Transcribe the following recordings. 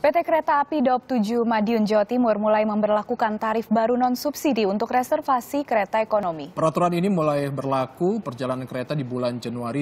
PT Kereta Api Daob 7 Madiun, Jawa Timur mulai memberlakukan tarif baru non-subsidi untuk reservasi kereta ekonomi. Peraturan ini mulai berlaku perjalanan kereta di bulan Januari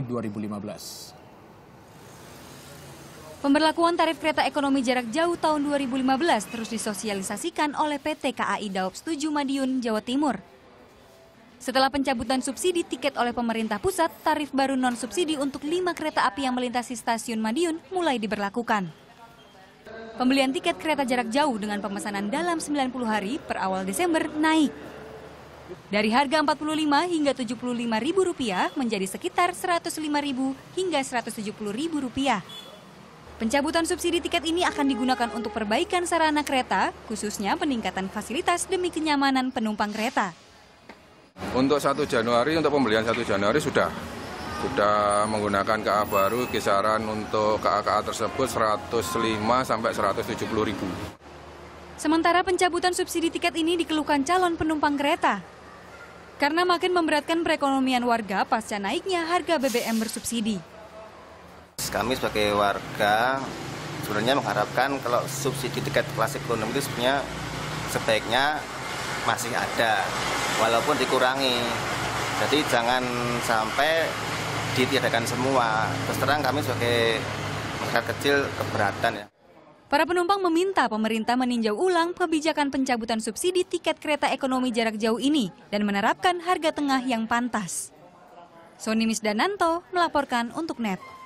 2015. Pemberlakuan tarif kereta ekonomi jarak jauh tahun 2015 terus disosialisasikan oleh PT KAI Daob 7 Madiun, Jawa Timur. Setelah pencabutan subsidi tiket oleh pemerintah pusat, tarif baru non-subsidi untuk 5 kereta api yang melintasi stasiun Madiun mulai diberlakukan. Pembelian tiket kereta jarak jauh dengan pemesanan dalam 90 hari per awal Desember naik. Dari harga Rp45 hingga Rp75.000 menjadi sekitar Rp105.000 hingga Rp170.000. Pencabutan subsidi tiket ini akan digunakan untuk perbaikan sarana kereta, khususnya peningkatan fasilitas demi kenyamanan penumpang kereta. Untuk 1 Januari, untuk pembelian 1 Januari sudah menggunakan KA baru, kisaran untuk KA tersebut 105 sampai 170.000. Sementara pencabutan subsidi tiket ini dikeluhkan calon penumpang kereta. Karena makin memberatkan perekonomian warga pasca naiknya harga BBM bersubsidi. Kami sebagai warga sebenarnya mengharapkan kalau subsidi tiket kelas ekonomi itu sebaiknya masih ada, walaupun dikurangi. Jadi jangan sampai ditiadakan semua. Terus terang kami sebagai masyarakat kecil keberatan ya. Para penumpang meminta pemerintah meninjau ulang kebijakan pencabutan subsidi tiket kereta ekonomi jarak jauh ini dan menerapkan harga tengah yang pantas. Sony Misdananto melaporkan untuk NET.